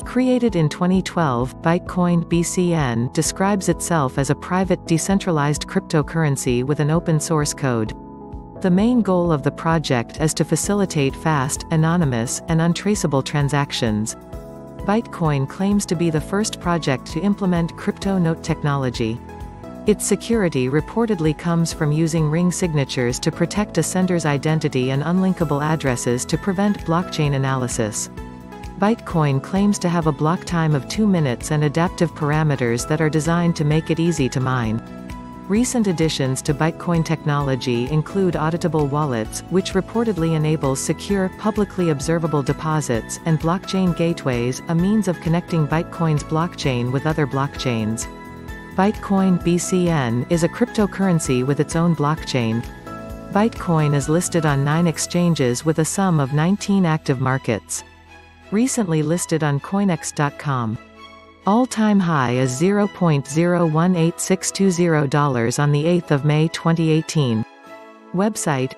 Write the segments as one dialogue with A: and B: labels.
A: Created in 2012, Bitcoin BCN describes itself as a private, decentralized cryptocurrency with an open source code. The main goal of the project is to facilitate fast, anonymous, and untraceable transactions. Bitcoin claims to be the first project to implement crypto note technology. Its security reportedly comes from using ring signatures to protect a sender's identity and unlinkable addresses to prevent blockchain analysis. Bitcoin claims to have a block time of 2 minutes and adaptive parameters that are designed to make it easy to mine. Recent additions to Bitcoin technology include auditable wallets, which reportedly enables secure, publicly observable deposits, and blockchain gateways, a means of connecting Bitcoin's blockchain with other blockchains. Bitcoin BCN is a cryptocurrency with its own blockchain. Bitcoin is listed on 9 exchanges with a sum of 19 active markets. Recently listed on Coinex.com. All-time high is $0.018620 on the 8th of May 2018. Website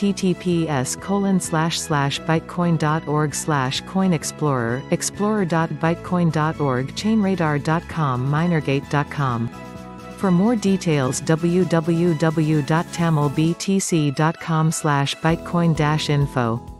A: https://bitcoin.org/coinexplorer, explorer.bitcoin.org, chainradar.com, minergate.com. For more details, www.tamilbtc.com/bitcoin-info.